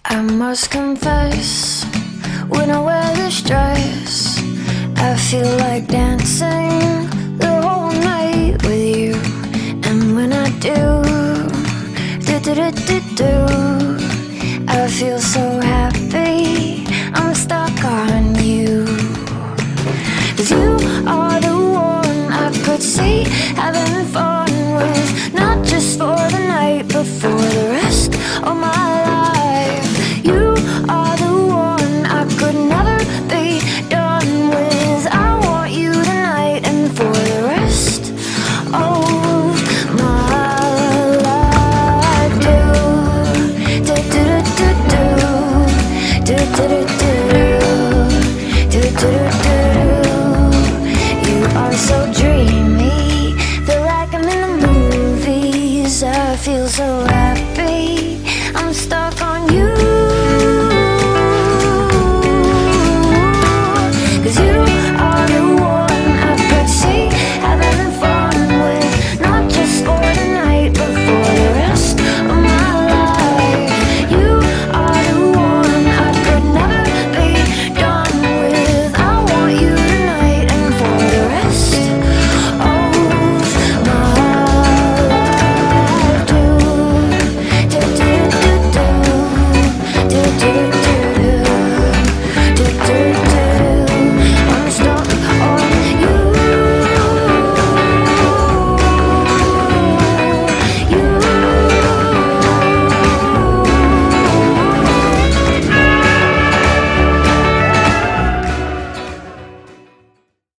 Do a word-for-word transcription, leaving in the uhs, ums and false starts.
I must confess, when I wear this dress, I feel like dancing the whole night with you. And when I do, do do do do do, I feel so happy, I'm stuck on you. 'Cause you are the one I could see having fun with, not just for the night, but for the rest of my